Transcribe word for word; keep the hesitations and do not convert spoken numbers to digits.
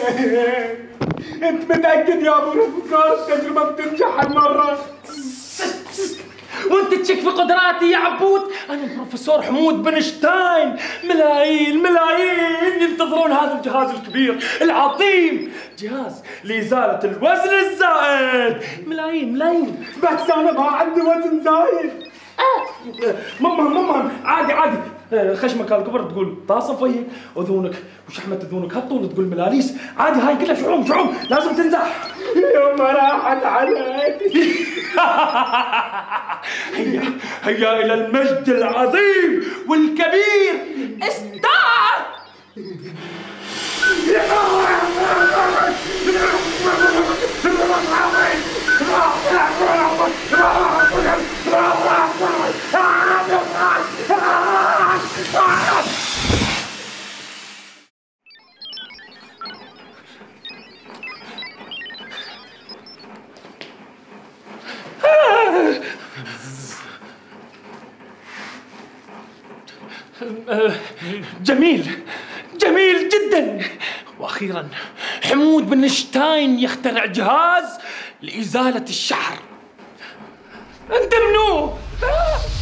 انت متأكد يا ابو بروفيسور التجربة بتنجح هالمرة؟ وانت تشك في قدراتي يا عبود؟ انا البروفيسور حمود بنشتاين، ملايين ملايين ينتظرون هذا الجهاز الكبير العظيم، جهاز لإزالة الوزن الزائد. ملايين ملايين. بس انا ما عندي وزن زايد. آه ماما ماما عادي عادي، خشمك هالكبر تقول طاسه في وجهك، اذونك وشحمه اذونك هالطول تقول ملاليس، عادي هاي كلها شعوم شعوم لازم تنزح. يوم راحت عليك. هيا هيا الى المجد العظيم والكبير، استعد. جميل جميل جدا. واخيرا حمود بنشتاين يخترع جهاز لإزالة الشعر. انت منو؟